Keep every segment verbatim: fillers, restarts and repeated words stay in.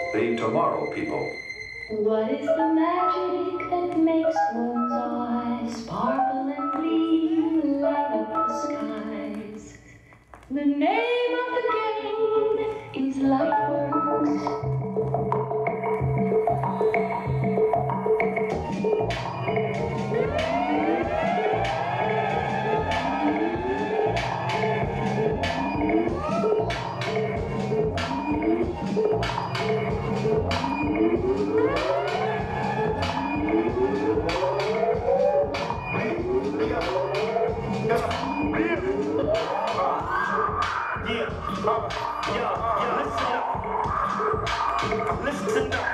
the Tomorrow People. What is the magic that makes one's eyes sparkle and gleam, light up the skies? The name of the game is Lightworks. Listen up.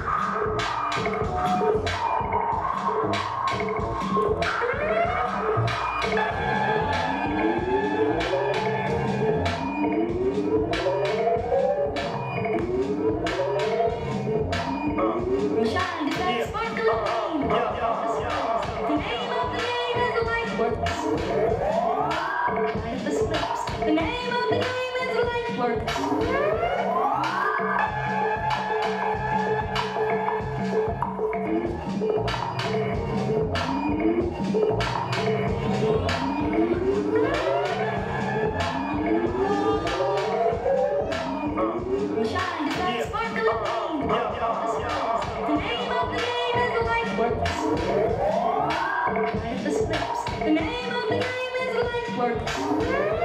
Shine, defense, sparkle, and gleam. The name of the game is Lightworks. Light up the slips. The name of the game is Lightworks. Shine, defense, sparkle, and gleam. The name of the game is Lightworks. Light up the slips. The name of the game is Lightworks.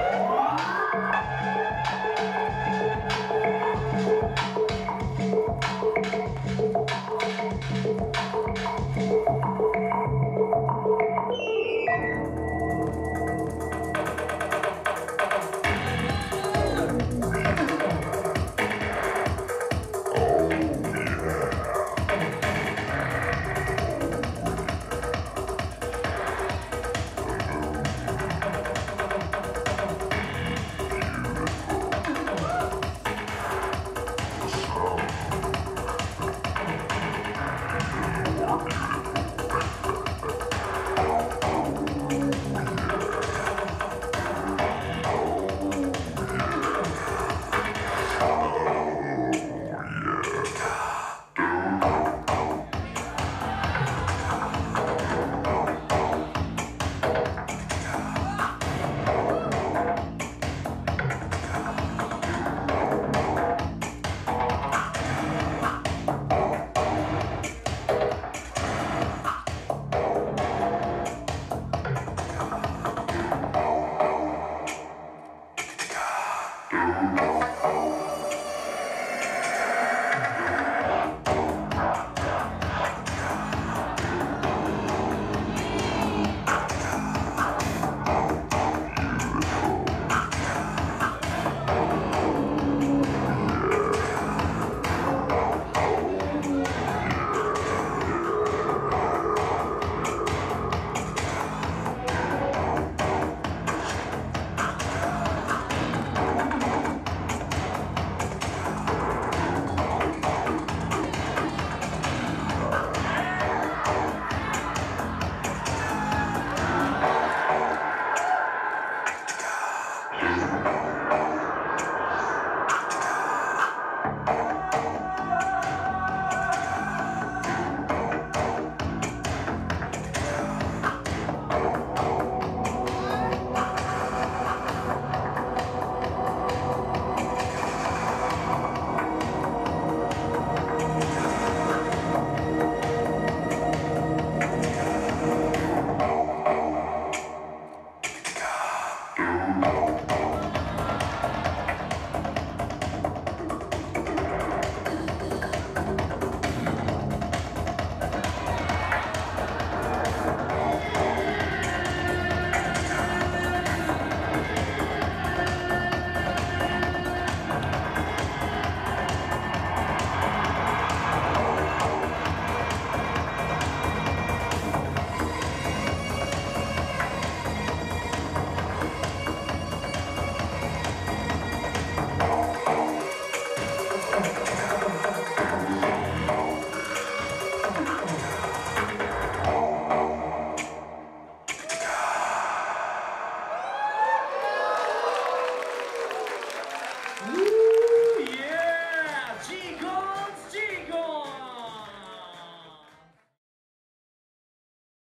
Thank you.